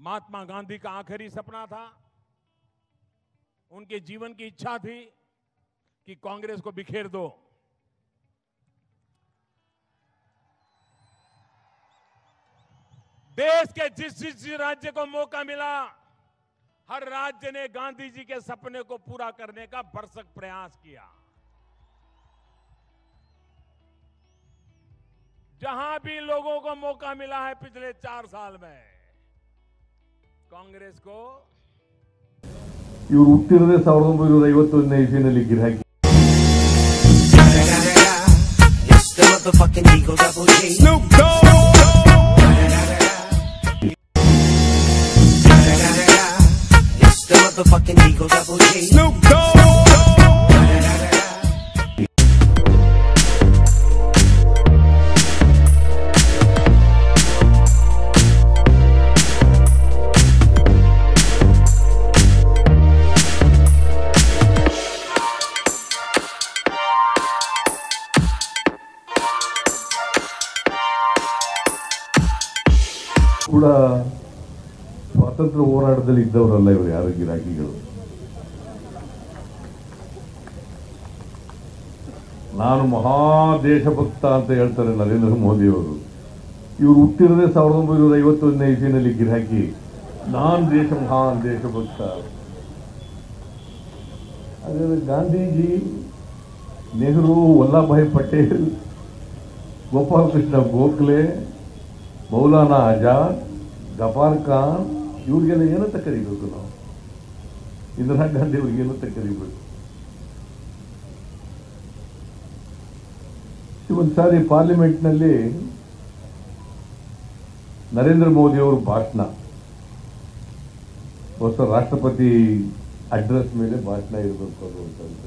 महात्मा गांधी का आखिरी सपना था, उनके जीवन की इच्छा थी कि कांग्रेस को बिखेर दो। देश के जिस जिस राज्य को मौका मिला, हर राज्य ने गांधी जी के सपने को पूरा करने का भरसक प्रयास किया। जहां भी लोगों को मौका मिला है पिछले 4 साल में, कांग्रेस को ಇವರು ಹುಟ್ಟಿರದೆ 1951ನೇ ಇಸ್ವಿನಲ್ಲಿ ಗಿರಾಕಿ. ಕೂಡ ಸ್ವಾತಂತ್ರ್ಯ ಹೋರಾಟದಲ್ಲಿ ಇದ್ದವರಲ್ಲ ಇವರು, ಯಾರು ಗಿರಾಕಿಗಳು. ನಾನು ಮಹಾ ದೇಶಭಕ್ತ ಅಂತ ಹೇಳ್ತಾರೆ ನರೇಂದ್ರ ಮೋದಿ ಅವರು. ಇವರು ಹುಟ್ಟಿರದೆ 1951ನೇ ಇಸ್ವಿನಲ್ಲಿ ಗಿರಾಕಿ. ನಾನು ಮಹಾನ್ ದೇಶಭಕ್ತ. ಹಾಗಾದ್ರೆ ಗಾಂಧೀಜಿ, ನೆಹರು, ವಲ್ಲಭಭಾಯಿ ಪಟೇಲ್, ಗೋಪಾಲ್ ಕೃಷ್ಣ ಗೋಖಲೆ, ಮೌಲಾನಾ ಆಜಾದ್, ಗಫಾರ್ ಖಾನ್, ಇವ್ರಿಗೆಲ್ಲ ಏನಂತ ಕರಿಬೇಕು ನಾವು? ಇಂದಿರಾ ಗಾಂಧಿ ಅವ್ರಿಗೆ ಏನಂತ ಕರಿಬೇಕು? ಒಂದ್ಸಾರಿ ಪಾರ್ಲಿಮೆಂಟ್ನಲ್ಲಿ ನರೇಂದ್ರ ಮೋದಿ ಅವರು ಭಾಷಣ, ಹೊಸ ರಾಷ್ಟ್ರಪತಿ ಅಡ್ರೆಸ್ ಮೇಲೆ ಭಾಷಣ ಇರಬೇಕು ಅನ್ನುವಂಥದ್ದು.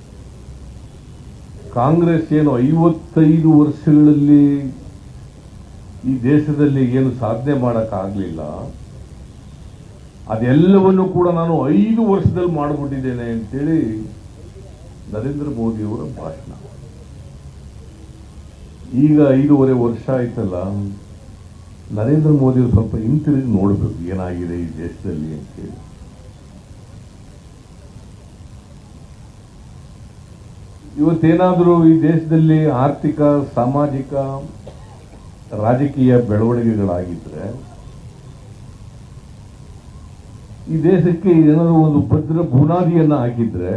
ಕಾಂಗ್ರೆಸ್ ಏನು 55 ವರ್ಷಗಳಲ್ಲಿ ಈ ದೇಶದಲ್ಲಿ ಏನು ಸಾಧನೆ ಮಾಡೋಕ್ಕಾಗಲಿಲ್ಲ, ಅದೆಲ್ಲವನ್ನು ಕೂಡ ನಾನು 5 ವರ್ಷದಲ್ಲಿ ಮಾಡಿಬಿಟ್ಟಿದ್ದೇನೆ ಅಂತೇಳಿ ನರೇಂದ್ರ ಮೋದಿಯವರ ಭಾಷಣ. ಈಗ 5.5 ವರ್ಷ ಆಯ್ತಲ್ಲ, ನರೇಂದ್ರ ಮೋದಿಯವರು ಸ್ವಲ್ಪ ಹಿಂತಿರುಗಿ ನೋಡಬೇಕು ಏನಾಗಿದೆ ಈ ದೇಶದಲ್ಲಿ ಅಂತೇಳಿ. ಇವತ್ತೇನಾದರೂ ಈ ದೇಶದಲ್ಲಿ ಆರ್ಥಿಕ, ಸಾಮಾಜಿಕ, ರಾಜಕೀಯ ಬೆಳವಣಿಗೆಗಳಾಗಿದ್ರೆ, ಈ ದೇಶಕ್ಕೆ ಏನಾದರೂ ಒಂದು ಭದ್ರ ಬುನಾದಿಯನ್ನ ಹಾಕಿದ್ರೆ,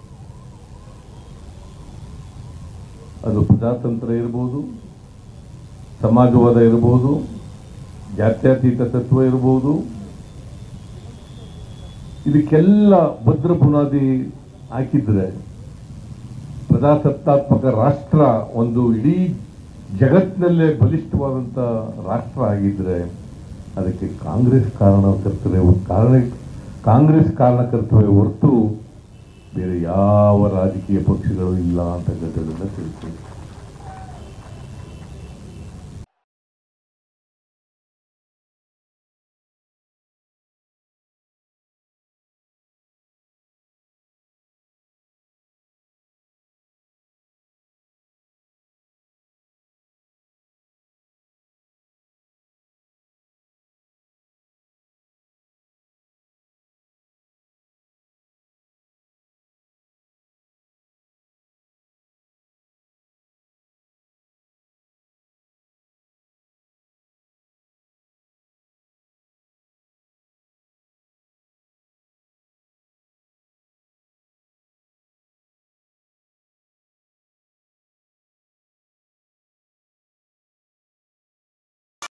ಅದು ಪ್ರಜಾತಂತ್ರ ಇರಬಹುದು, ಸಮಾಜವಾದ ಇರಬಹುದು, ಜಾತ್ಯತೀತ ತತ್ವ ಇರಬಹುದು. ಇದಕ್ಕೆಲ್ಲ ಭದ್ರ ಬುನಾದಿ ಹಾಕಿದ್ರೆ, ಪ್ರಜಾಸತ್ತಾತ್ಮಕ ರಾಷ್ಟ್ರ ಒಂದು ಇಡೀ ಜಗತ್ತಿನಲ್ಲೇ ಬಲಿಷ್ಠವಾದಂಥ ರಾಷ್ಟ್ರ ಆಗಿದ್ರೆ, ಅದಕ್ಕೆ ಕಾಂಗ್ರೆಸ್ ಕಾರಣಕರ್ತವೇ ಹೊರತು ಬೇರೆ ಯಾವ ರಾಜಕೀಯ ಪಕ್ಷಗಳು ಇಲ್ಲ ಅಂತ ಘಟನೆಯನ್ನು ತಿಳಿಸ್ತೀನಿ.